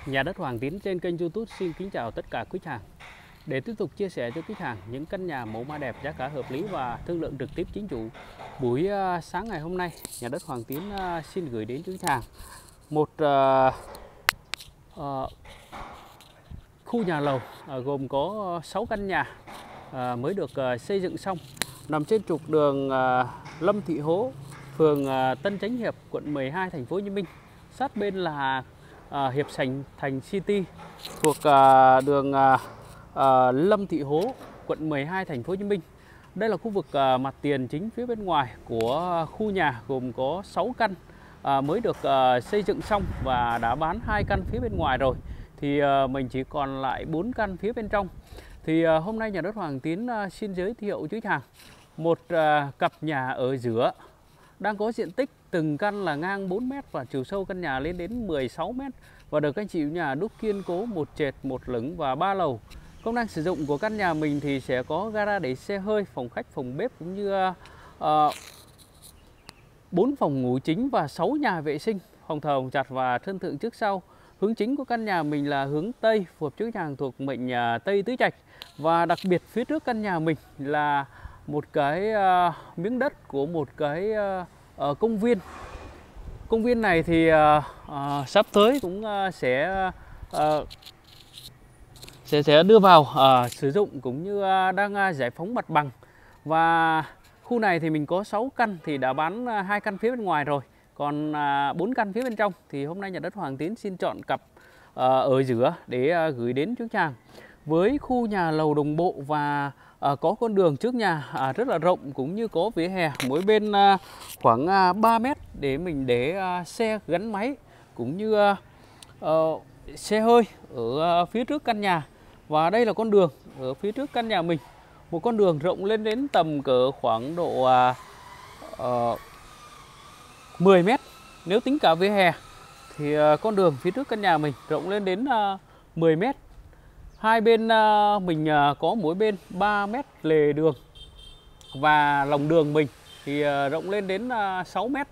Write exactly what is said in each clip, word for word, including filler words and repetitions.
Nhà đất Hoàng Tín trên kênh YouTube xin kính chào tất cả quý khách hàng. Để tiếp tục chia sẻ cho quý khách hàng những căn nhà mẫu mã đẹp, giá cả hợp lý và thương lượng trực tiếp chính chủ, buổi sáng ngày hôm nay, nhà đất Hoàng Tín xin gửi đến quý khách hàng một uh, uh, khu nhà lầu uh, gồm có sáu căn nhà uh, mới được uh, xây dựng xong, nằm trên trục đường uh, Lâm Thị Hố, phường uh, Tân Chánh Hiệp, quận mười hai, thành phố Hồ Chí Minh. Sát bên là À, Hiệp Sảnh Thành City, thuộc à, đường à, à, Lâm Thị Hố, quận mười hai, thành phố Hồ Chí Minh. Đây là khu vực à, mặt tiền chính phía bên ngoài của khu nhà, gồm có sáu căn à, mới được à, xây dựng xong và đã bán hai căn phía bên ngoài rồi. Thì à, mình chỉ còn lại bốn căn phía bên trong. Thì à, hôm nay nhà đất Hoàng Tín à, xin giới thiệu với khách hàng một à, cặp nhà ở giữa, đang có diện tích từng căn là ngang bốn mét và chiều sâu căn nhà lên đến mười sáu mét, và được anh chị nhà đúc kiên cố một trệt, một lửng và ba lầu. Công năng sử dụng của căn nhà mình thì sẽ có gara để xe hơi, phòng khách, phòng bếp, cũng như bốn uh, phòng ngủ chính và sáu nhà vệ sinh, phòng thờ, phòng giặt và sân thượng trước sau. Hướng chính của căn nhà mình là hướng Tây, phù hợp với khách hàng thuộc mệnh uh, Tây Tứ Trạch. Và đặc biệt phía trước căn nhà mình là một cái uh, miếng đất của một cái uh, uh, công viên. Công viên này thì uh, uh, sắp tới cũng uh, sẽ uh, sẽ sẽ đưa vào uh, sử dụng, cũng như uh, đang uh, giải phóng mặt bằng. Và khu này thì mình có sáu căn thì đã bán uh, hai căn phía bên ngoài rồi, còn uh, bốn căn phía bên trong. Thì hôm nay nhà đất Hoàng Tín xin chọn cặp uh, ở giữa để uh, gửi đến cho khách hàng. Với khu nhà lầu đồng bộ và à, có con đường trước nhà à, rất là rộng, cũng như có vỉa hè mỗi bên à, khoảng à, ba mét để mình để à, xe gắn máy, cũng như à, à, xe hơi ở à, phía trước căn nhà. Và đây là con đường ở phía trước căn nhà mình, một con đường rộng lên đến tầm cỡ khoảng độ à, à, mười mét. Nếu tính cả vỉa hè thì à, con đường phía trước căn nhà mình rộng lên đến à, mười mét. Hai bên mình có mỗi bên ba mét lề đường, và lòng đường mình thì rộng lên đến sáu mét.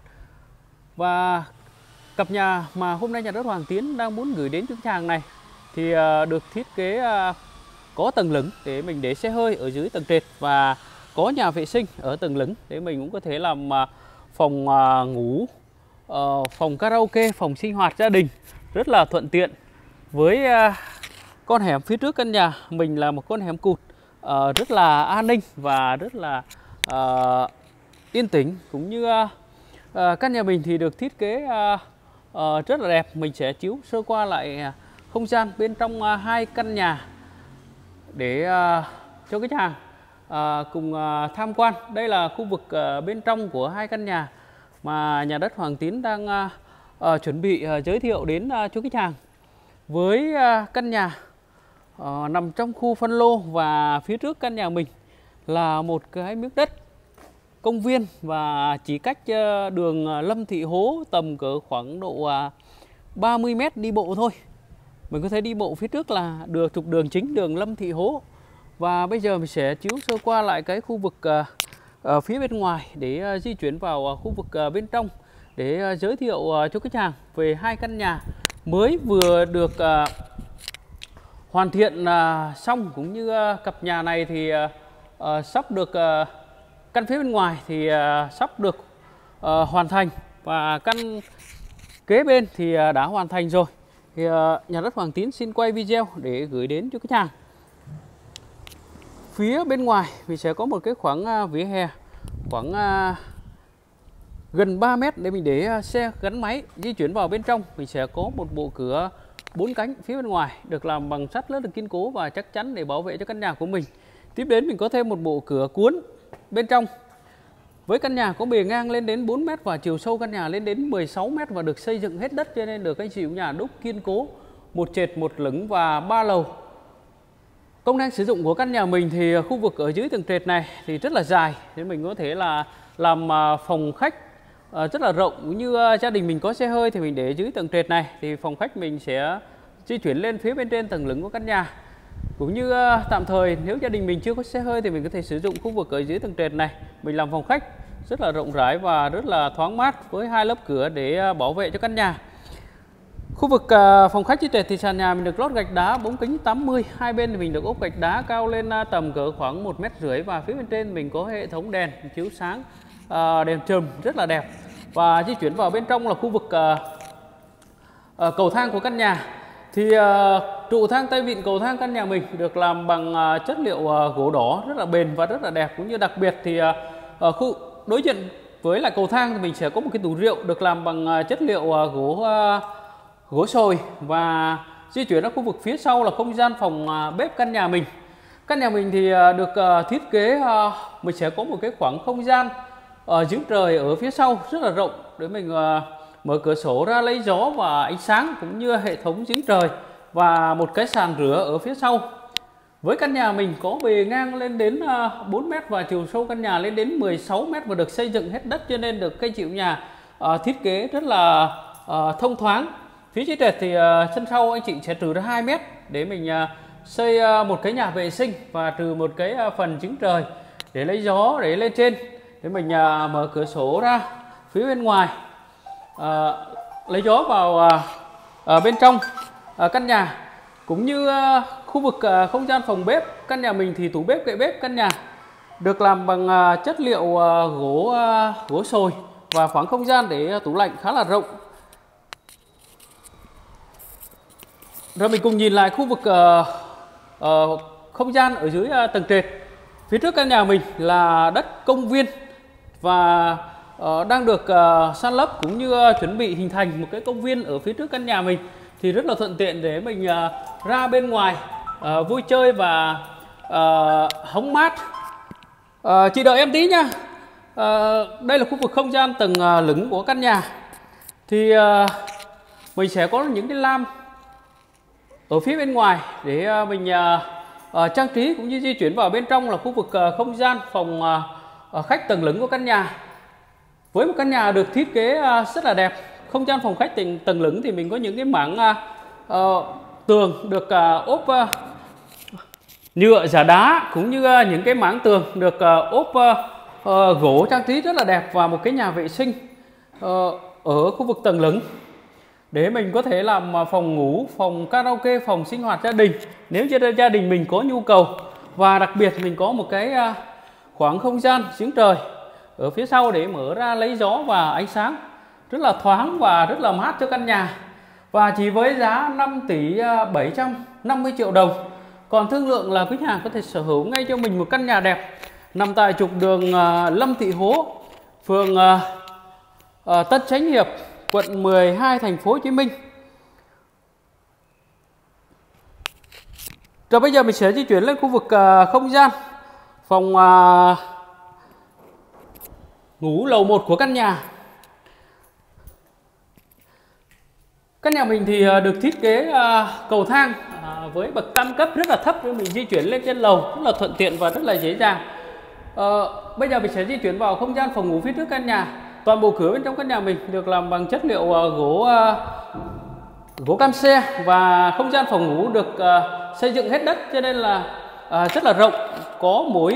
Và cặp nhà mà hôm nay nhà đất Hoàng Tín đang muốn gửi đến cho khách hàng này thì được thiết kế có tầng lửng để mình để xe hơi ở dưới tầng trệt, và có nhà vệ sinh ở tầng lửng để mình cũng có thể làm phòng ngủ, phòng karaoke, phòng sinh hoạt gia đình rất là thuận tiện. Với con hẻm phía trước căn nhà mình là một con hẻm cụt uh, rất là an ninh và rất là uh, yên tĩnh, cũng như uh, uh, căn nhà mình thì được thiết kế uh, uh, rất là đẹp. Mình sẽ chiếu sơ qua lại uh, không gian bên trong uh, hai căn nhà để uh, cho khách hàng uh, cùng uh, tham quan. Đây là khu vực uh, bên trong của hai căn nhà mà nhà đất Hoàng Tín đang uh, uh, chuẩn bị uh, giới thiệu đến uh, cho khách hàng. Với uh, căn nhà uh, nằm trong khu phân lô, và phía trước căn nhà mình là một cái miếng đất công viên, và chỉ cách uh, đường uh, Lâm Thị Hố tầm cỡ khoảng độ uh, ba mươi mét đi bộ thôi. Mình có thể đi bộ phía trước là được trục đường chính, đường Lâm Thị Hố. Và bây giờ mình sẽ chiếu sơ qua lại cái khu vực uh, uh, phía bên ngoài để uh, di chuyển vào uh, khu vực uh, bên trong để uh, giới thiệu uh, cho khách hàng về hai căn nhà mới vừa được uh, hoàn thiện uh, xong, cũng như uh, cặp nhà này thì uh, uh, sắp được uh, căn phía bên ngoài thì uh, sắp được uh, hoàn thành, và căn kế bên thì uh, đã hoàn thành rồi. Thì uh, nhà đất Hoàng Tín xin quay video để gửi đến cho khách hàng. Phía bên ngoài mình sẽ có một cái khoảng uh, vỉa hè khoảng uh, gần ba mét để mình để xe gắn máy di chuyển vào bên trong. Mình sẽ có một bộ cửa bốn cánh phía bên ngoài được làm bằng sắt rất là kiên cố và chắc chắn để bảo vệ cho căn nhà của mình. Tiếp đến mình có thêm một bộ cửa cuốn bên trong. Với căn nhà có bề ngang lên đến bốn mét và chiều sâu căn nhà lên đến mười sáu mét, và được xây dựng hết đất, cho nên được anh chị nhà đúc kiên cố một trệt, một lửng và ba lầu. Công năng sử dụng của căn nhà mình thì khu vực ở dưới tầng trệt này thì rất là dài, nên mình có thể là làm phòng khách rất là rộng. Cũng như gia đình mình có xe hơi thì mình để dưới tầng trệt này, thì phòng khách mình sẽ di chuyển lên phía bên trên tầng lửng của căn nhà. Cũng như tạm thời nếu gia đình mình chưa có xe hơi thì mình có thể sử dụng khu vực ở dưới tầng trệt này mình làm phòng khách rất là rộng rãi và rất là thoáng mát, với hai lớp cửa để bảo vệ cho căn nhà. Khu vực uh, phòng khách chia trệt thì sàn nhà mình được lót gạch đá bóng kính tám mươi, hai bên thì mình được ốp gạch đá cao lên uh, tầm cỡ khoảng một mét rưỡi, và phía bên trên mình có hệ thống đèn chiếu sáng, uh, đèn chùm rất là đẹp. Và di chuyển vào bên trong là khu vực uh, uh, cầu thang của căn nhà. Thì uh, trụ thang tay vịn cầu thang căn nhà mình được làm bằng uh, chất liệu uh, gỗ đỏ rất là bền và rất là đẹp, cũng như đặc biệt thì uh, uh, khu đối diện với lại cầu thang thì mình sẽ có một cái tủ rượu được làm bằng uh, chất liệu uh, gỗ uh, gỗ sồi. Và di chuyển ra khu vực phía sau là không gian phòng uh, bếp căn nhà mình. Căn nhà mình thì uh, được uh, thiết kế uh, mình sẽ có một cái khoảng không gian uh, giếng trời ở phía sau rất là rộng để mình uh, mở cửa sổ ra lấy gió và ánh sáng, cũng như hệ thống giếng trời và một cái sàn rửa ở phía sau. Với căn nhà mình có bề ngang lên đến bốn mét và chiều sâu căn nhà lên đến mười sáu mét, và được xây dựng hết đất cho nên được cây chịu nhà uh, thiết kế rất là uh, thông thoáng. Phía dưới trệt thì uh, sân sau anh chị sẽ trừ ra hai mét để mình uh, xây uh, một cái nhà vệ sinh và trừ một cái uh, phần giếng trời để lấy gió để lên trên, để mình uh, mở cửa sổ ra phía bên ngoài. À, lấy gió vào à, à, bên trong à, căn nhà, cũng như à, khu vực à, không gian phòng bếp căn nhà mình thì tủ bếp kệ bếp căn nhà được làm bằng à, chất liệu à, gỗ à, gỗ sồi, và khoảng không gian để à, tủ lạnh khá là rộng. Rồi mình cùng nhìn lại khu vực à, à, không gian ở dưới à, tầng trệt. Phía trước căn nhà mình là đất công viên và Uh, đang được uh, san lấp, cũng như uh, chuẩn bị hình thành một cái công viên ở phía trước căn nhà mình, thì rất là thuận tiện để mình uh, ra bên ngoài uh, vui chơi và uh, hóng mát. Uh, chị đợi em tí nha. Uh, đây là khu vực không gian tầng uh, lửng của căn nhà. Thì uh, mình sẽ có những cái lam ở phía bên ngoài để uh, mình uh, uh, trang trí, cũng như di chuyển vào bên trong là khu vực uh, không gian phòng uh, uh, khách tầng lửng của căn nhà. Với một căn nhà được thiết kế rất là đẹp, không gian phòng khách tầng, tầng lửng thì mình có những cái mảng uh, tường được uh, ốp uh, nhựa giả đá, cũng như uh, những cái mảng tường được uh, ốp uh, uh, gỗ trang trí rất là đẹp, và một cái nhà vệ sinh uh, ở khu vực tầng lửng để mình có thể làm phòng ngủ, phòng karaoke, phòng sinh hoạt gia đình nếu như gia đình mình có nhu cầu. Và đặc biệt mình có một cái uh, khoảng không gian giếng trời ở phía sau để mở ra lấy gió và ánh sáng, rất là thoáng và rất là mát cho căn nhà. Và chỉ với giá năm tỷ bảy trăm năm mươi triệu đồng, còn thương lượng là quý nhà có thể sở hữu ngay cho mình một căn nhà đẹp nằm tại trục đường uh, Lâm Thị Hố, phường uh, uh, Tân Chánh Hiệp, quận mười hai, thành phố Hồ Chí Minh. Rồi bây giờ mình sẽ di chuyển lên khu vực uh, không gian phòng uh, ngủ lầu một của căn nhà. Căn nhà mình thì được thiết kế cầu thang với bậc tam cấp rất là thấp, để mình di chuyển lên trên lầu rất là thuận tiện và rất là dễ dàng. À, bây giờ mình sẽ di chuyển vào không gian phòng ngủ phía trước căn nhà. Toàn bộ cửa bên trong căn nhà mình được làm bằng chất liệu gỗ gỗ cam xe, và không gian phòng ngủ được xây dựng hết đất cho nên là rất là rộng, có mỗi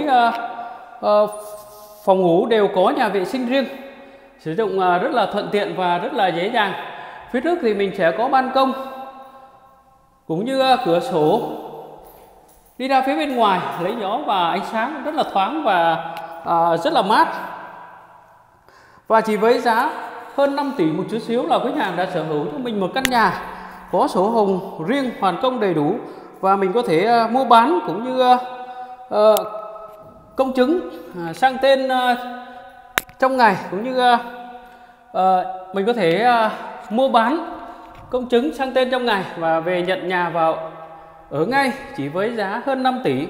phòng ngủ đều có nhà vệ sinh riêng, sử dụng rất là thuận tiện và rất là dễ dàng. Phía trước thì mình sẽ có ban công, cũng như cửa sổ đi ra phía bên ngoài lấy gió và ánh sáng rất là thoáng và à, rất là mát. Và chỉ với giá hơn năm tỷ một chút xíu là quý nhà đã sở hữu cho mình một căn nhà có sổ hồng riêng, hoàn công đầy đủ, và mình có thể uh, mua bán cũng như uh, uh, công chứng uh, sang tên uh, trong ngày, cũng như uh, uh, mình có thể uh, mua bán công chứng sang tên trong ngày và về nhận nhà vào ở ngay chỉ với giá hơn năm tỷ.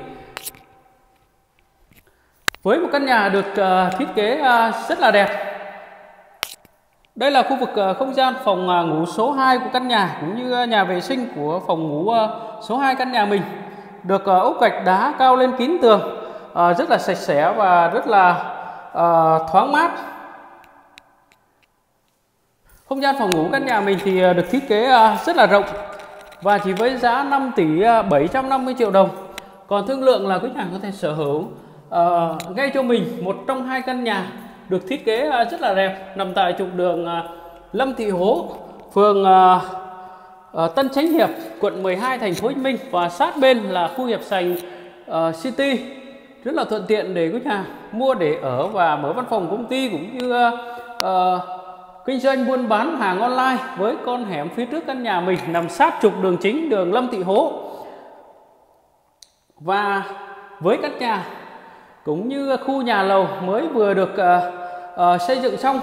Với một căn nhà được uh, thiết kế uh, rất là đẹp. Đây là khu vực uh, không gian phòng uh, ngủ số hai của căn nhà, cũng như uh, nhà vệ sinh của phòng ngủ uh, số hai căn nhà mình. Được uh, ốp gạch đá cao lên kín tường, uh, rất là sạch sẽ và rất là uh, thoáng mát. Không gian phòng ngủ căn nhà mình thì uh, được thiết kế uh, rất là rộng, và chỉ với giá năm tỷ bảy trăm năm mươi triệu đồng. Còn thương lượng là quý nhà có thể sở hữu uh, ngay cho mình một trong hai căn nhà được thiết kế uh, rất là đẹp, nằm tại trục đường uh, Lâm Thị Hố, phường uh, uh, Tân Chánh Hiệp, quận mười hai, thành phố Hồ Chí Minh, và sát bên là khu Hiệp Sành uh, City, rất là thuận tiện để quý nhà mua để ở và mở văn phòng công ty cũng như uh, kinh doanh buôn bán hàng online. Với con hẻm phía trước căn nhà mình nằm sát trục đường chính, đường Lâm Thị Hố, và với căn nhà cũng như khu nhà lầu mới vừa được uh, uh, xây dựng xong.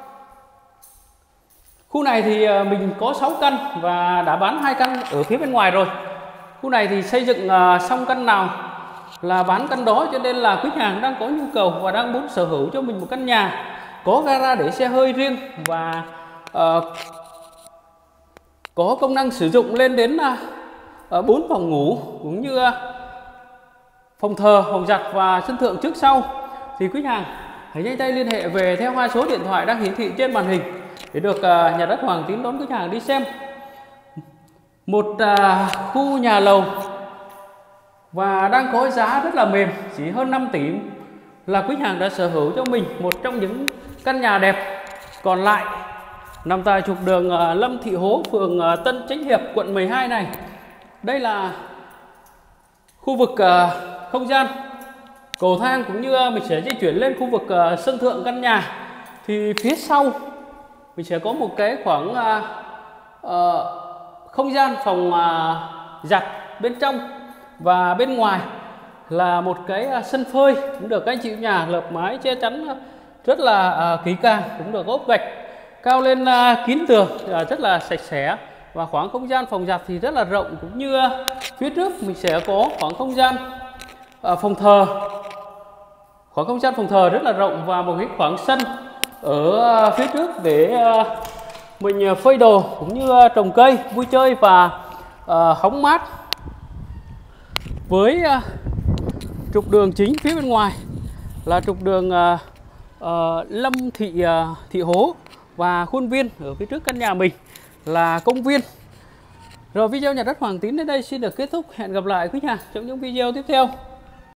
Khu này thì uh, mình có sáu căn và đã bán hai căn ở phía bên ngoài rồi. Khu này thì xây dựng uh, xong căn nào là bán căn đó, cho nên là quý hàng đang có nhu cầu và đang muốn sở hữu cho mình một căn nhà có gara để xe hơi riêng và uh, có công năng sử dụng lên đến uh, bốn phòng ngủ cũng như uh, phòng thờ, phòng giặt và sân thượng trước sau, thì quý hàng hãy nhanh tay liên hệ về theo hai số điện thoại đang hiển thị trên màn hình để được uh, nhà đất Hoàng Tín đón quý hàng đi xem. Một uh, khu nhà lầu và đang có giá rất là mềm, chỉ hơn năm tỷ là quý hàng đã sở hữu cho mình một trong những căn nhà đẹp còn lại nằm tại trục đường uh, Lâm Thị Hố, phường uh, Tân Chánh Hiệp, quận mười hai này. Đây là khu vực uh, không gian cầu thang cũng như uh, mình sẽ di chuyển lên khu vực uh, sân thượng căn nhà. Thì phía sau mình sẽ có một cái khoảng uh, uh, không gian phòng uh, giặt bên trong, và bên ngoài là một cái uh, sân phơi cũng được các anh chị nhà lợp mái che chắn uh, rất là uh, kỹ càng, cũng được ốp gạch cao lên uh, kín tường, uh, rất là sạch sẽ. Và khoảng không gian phòng giặt thì rất là rộng, cũng như uh, phía trước mình sẽ có khoảng không gian uh, phòng thờ, khoảng không gian phòng thờ rất là rộng, và một cái khoảng sân ở uh, phía trước để uh, mình uh, phơi đồ cũng như uh, trồng cây vui chơi và uh, hóng mát. Với uh, trục đường chính phía bên ngoài là trục đường uh, uh, Lâm Thị uh, Thị Hố, và khuôn viên ở phía trước căn nhà mình là công viên. Rồi video nhà đất Hoàng Tín đến đây xin được kết thúc. Hẹn gặp lại quý nhà trong những video tiếp theo.